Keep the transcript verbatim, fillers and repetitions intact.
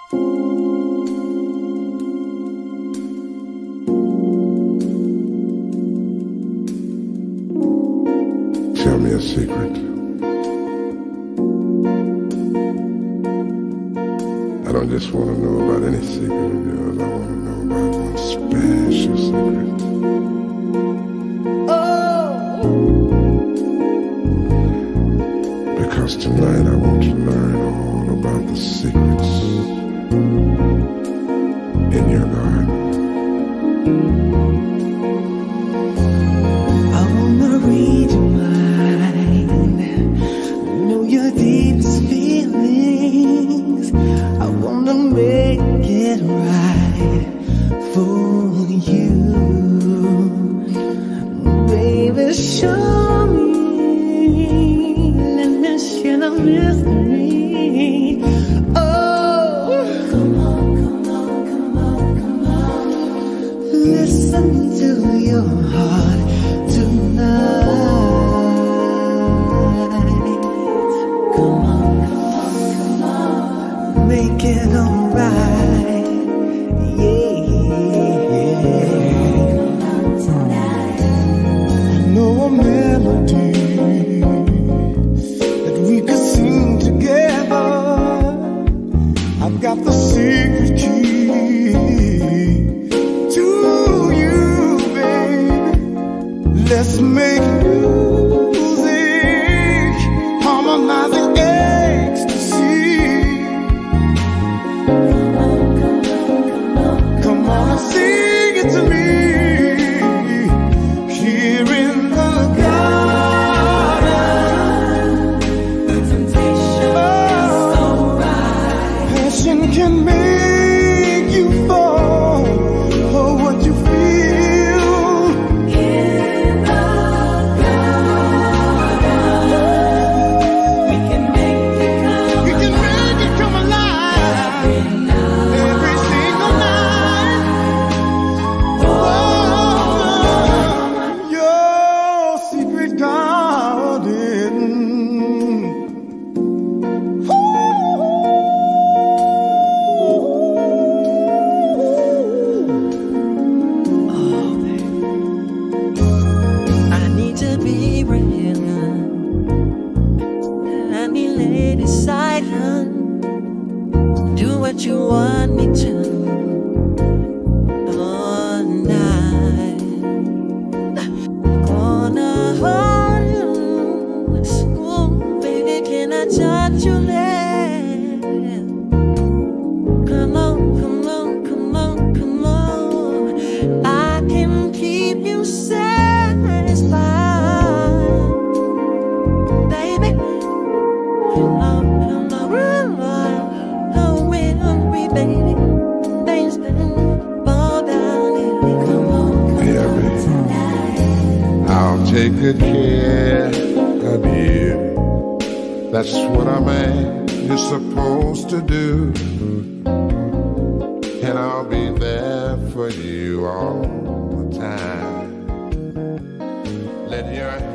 Tell me a secret. I don't just want to know about any secret of yours. I want to know about one special secret. Oh! Because tonight I want to learn all about the secrets in your garden. I wanna read your mind, know your deepest feelings. I wanna make it right for you, baby. Show me, let me share the mystery. Oh, come on, come on, come on, come on. Listen to your heart tonight. Come on, come on, come on. Make it alright. Yeah. Come on tonight. I know a melody that we could sing together. I've got the secret key to you, baby. Let's make music, harmonizing ecstasy. Come on, come on, come on, come on and sing it to me. Here in the garden, the temptation is so right. Passion can make you fall for what you feel. In the garden, we can make it come We can make it come alive every single night. Oh, your secret garden. Oh, baby. I need to be real. I need lady silent. Do what you want me to all night. Gonna hold you. Oh, baby, can I touch your leg? Come on, come on, come on, come on. I can keep you satisfied, baby. Come on, come on, hurry, hurry, baby. Things that fall down. Come on, come Yeah, on baby. tonight. I'll take good care of you. That's what a man is supposed to do. And I'll be there for you all the time. Let your